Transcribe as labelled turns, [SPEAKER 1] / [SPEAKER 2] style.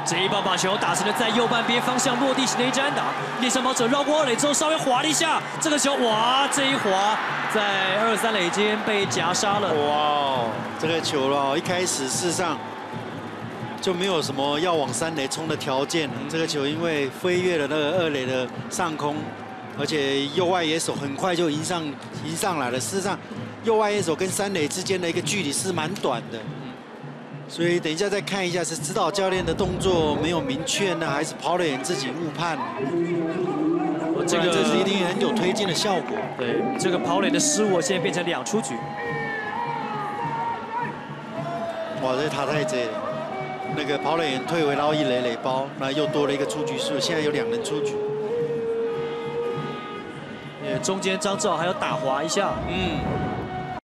[SPEAKER 1] 这一棒把球打成了在右半边方向落地型的一战打，猎枪跑者绕过二垒之后稍微滑了一下，这个球哇，这一滑在2、3垒间被夹杀了。
[SPEAKER 2] 哇，这个球一开始事实上就没有什么要往3垒冲的条件。这个球因为飞越了那个2垒的上空，而且右外野手很快就迎上来了。事实上，右外野手跟3垒之间的一个距离是蛮短的。 所以等一下再看一下，是指导教练的动作没有明确呢，还是跑垒员自己误判？这是一定很有推进的效果。
[SPEAKER 1] 对，这个跑垒的失误现在变成2出局。
[SPEAKER 2] 哇，这他太贼了！那个跑垒员退回到1垒垒包，那又多了一个出局数，现在有2人出局。
[SPEAKER 1] 中间张志豪还要打滑一下。